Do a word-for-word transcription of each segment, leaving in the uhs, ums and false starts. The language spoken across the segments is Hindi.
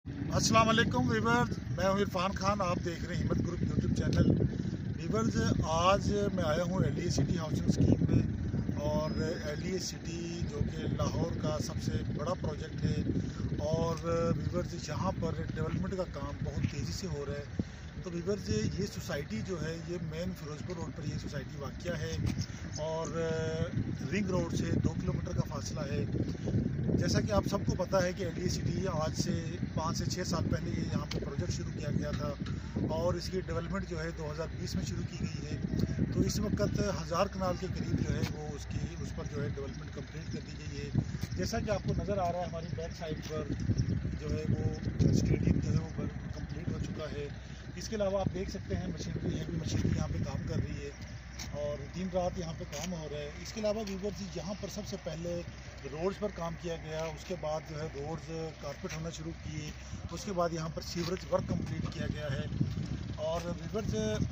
अस्सलाम वालेकुम वीवर्स, मैं हूं इरफान खान। आप देख रहे हैं हिम्मत ग्रुप यूट्यूब चैनल। वीवर्स, आज मैं आया हूं एलडीए सिटी हाउसिंग स्कीम में। और एलडीए सिटी जो कि लाहौर का सबसे बड़ा प्रोजेक्ट है और वीवर्स यहाँ पर डेवलपमेंट का काम बहुत तेज़ी से हो रहा है। तो वीवर्स, ये सोसाइटी जो है ये मेन फिरोजपुर रोड पर ये सोसाइटी वाक़या है और रिंग रोड से दो किलोमीटर का फासला है। जैसा कि आप सबको पता है कि एलडीए सिटी आज से पाँच से छः साल पहले ये यहाँ पे प्रोजेक्ट शुरू किया गया था और इसकी डेवलपमेंट जो है दो हज़ार बीस में शुरू की गई है। तो इस वक्त हज़ार कनाल के करीब जो है वो उसकी उस पर जो है डेवलपमेंट कंप्लीट कर दी गई है। जैसा कि आपको नज़र आ रहा है हमारी बैक साइड पर जो है वो स्टेडियम जो है वो कंप्लीट हो चुका है। इसके अलावा आप देख सकते हैं मशीनरी हैवी मशीनरी यहाँ पे काम कर रही है और दिन रात यहाँ पे काम हो रहा है। इसके अलावा व्यूवर्स, यहाँ पर सबसे पहले रोड्स पर काम किया गया, उसके बाद जो है रोड्स कारपेट होना शुरू किए, उसके बाद यहाँ पर सीवरेज वर्क कंप्लीट किया गया है। और viewers,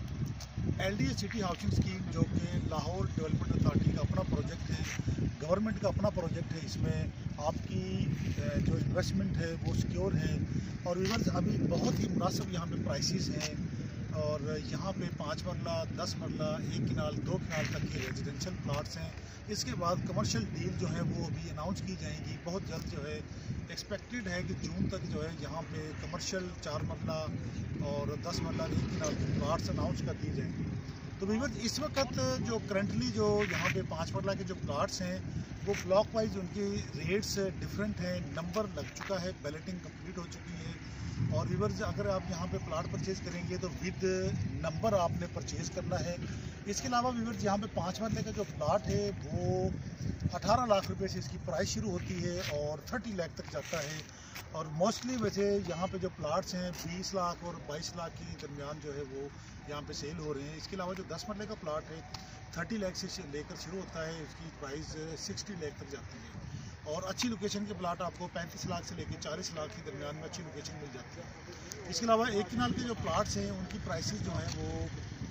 LDA city housing scheme जो कि लाहौर डेवलपमेंट अथॉरिटी का अपना प्रोजेक्ट है, गवर्नमेंट का अपना प्रोजेक्ट है। इसमें आपकी जो इन्वेस्टमेंट है वो सिक्योर है। और व्यूवर्स, अभी बहुत ही मुनासिब यहाँ पे प्राइसेस हैं और यहाँ पे पाँच मरला, दस मरला, एक किनाल, दो किनाल तक के रेजिडेंशियल प्लाट्स हैं। इसके बाद कमर्शियल डील जो है वो अभी अनाउंस की जाएंगी बहुत जल्द। जो है एक्सपेक्टेड है कि जून तक जो है यहाँ पे कमर्शियल चार मरला और दस मरला, एक किनाल के प्लाट्स अनाउंस कर दिए जाएंगे। तो व्यूअर्स, इस वक्त जो करंटली जो यहाँ पे पाँच मरला के जो प्लाट्स हैं वो ब्लॉक वाइज उनके रेट्स डिफरेंट हैं। नंबर लग चुका है, बैलेटिंग कंप्लीट हो चुकी है। और व्यूअर्स, अगर आप यहाँ पे प्लाट परचेज़ करेंगे तो विद नंबर आपने परचेज़ करना है। इसके अलावा व्यूअर्स, यहाँ पे पाँच मरले का जो प्लाट है वो अठारह लाख रुपए से इसकी प्राइस शुरू होती है और तीस लाख तक जाता है। और मोस्टली वैसे यहाँ पे जो प्लाट्स हैं बीस लाख और बाईस लाख के दरमियान जो है वो यहाँ पे सेल हो रहे हैं। इसके अलावा जो दस मरले का प्लाट है तीस लाख से लेकर शुरू होता है, उसकी प्राइस साठ लाख तक जाती है। और अच्छी लोकेशन के प्लाट आपको पैंतीस लाख से लेकर चालीस लाख के दरमियान में अच्छी लोकेशन मिल जाती है। इसके अलावा एक किनाल के जो प्लाट्स हैं उनकी प्राइसेस जो हैं वो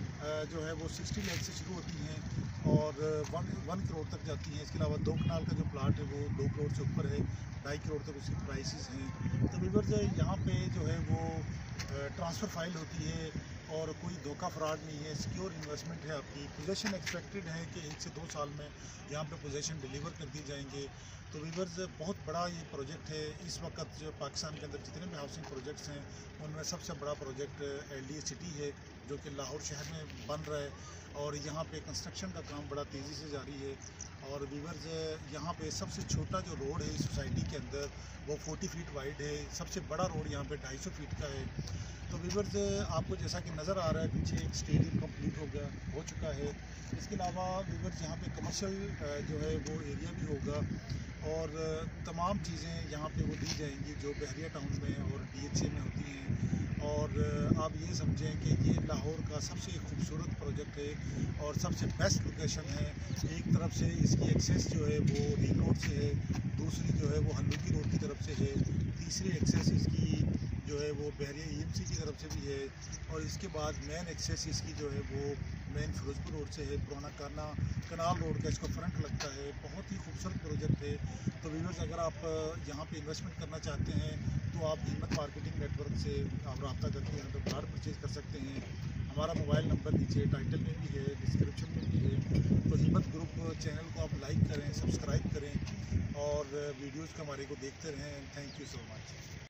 जो है वो साठ लाख से शुरू होती हैं और वन वन करोड़ तक जाती हैं। इसके अलावा दो कनाल का जो प्लाट है वो दो करोड़ से ऊपर है, ढाई करोड़ तक उसकी प्राइसेस हैं। तो व्यूअर्स, यहाँ पे जो है वो ट्रांसफ़र फाइल होती है और कोई धोखा फ्रॉड नहीं है, सिक्योर इन्वेस्टमेंट है आपकी। पोजेशन एक्सपेक्टेड है कि एक से दो साल में यहाँ पे पोजेशन डिलीवर कर दी जाएंगे। तो व्यूअर्स, बहुत बड़ा ये प्रोजेक्ट है। इस वक्त जो पाकिस्तान के अंदर जितने भी हाउसिंग प्रोजेक्ट्स हैं उनमें सबसे बड़ा प्रोजेक्ट एलडीए सिटी है जो कि लाहौर शहर में बन रहा है और यहाँ पे कंस्ट्रक्शन का काम बड़ा तेज़ी से जारी है। और व्यूअर्स, यहाँ पे सबसे छोटा जो रोड है इस सोसाइटी के अंदर वो चालीस फीट वाइड है, सबसे बड़ा रोड यहाँ पे दो सौ पचास फीट का है। तो व्यूअर्स, आपको जैसा कि नज़र आ रहा है पीछे एक स्टेडियम कंप्लीट हो गया हो चुका है। इसके अलावा व्यूअर्स, यहाँ पे कमर्शियल जो है वो एरिया भी होगा और तमाम चीज़ें यहाँ पे वो दी जाएंगी जो बहरिया टाउन में और डीएचए में होती हैं। और आप ये समझें कि ये लाहौर का सबसे खूबसूरत प्रोजेक्ट है और सबसे बेस्ट लोकेशन है। एक तरफ से इसकी एक्सेस जो है वो रिंग रोड से है, दूसरी जो है वो हल्लुकी रोड की तरफ से है, तीसरी एक्सेस इसकी जो है वो बहरिया ईएमसी की तरफ से भी है और इसके बाद मेन एक्सेस इसकी जो है वो मेन फिरोजपुर रोड से है। पुराना काना कनाल रोड का इसको फ्रंट लगता है। बहुत ही खूबसूरत प्रोजेक्ट है। तो व्यूअर्स, अगर आप यहाँ पे इन्वेस्टमेंट करना चाहते हैं तो आप हिम्मत मार्केटिंग नेटवर्क से आप रब्ता करके यहाँ पे प्लाट परचेज़ कर सकते हैं। हमारा मोबाइल नंबर नीचे टाइटल में भी है, डिस्क्रिप्शन में भी है। तो हिम्मत ग्रुप चैनल को आप लाइक करें, सब्सक्राइब करें और वीडियोज़ को हमारे को देखते रहें। Thank you so much.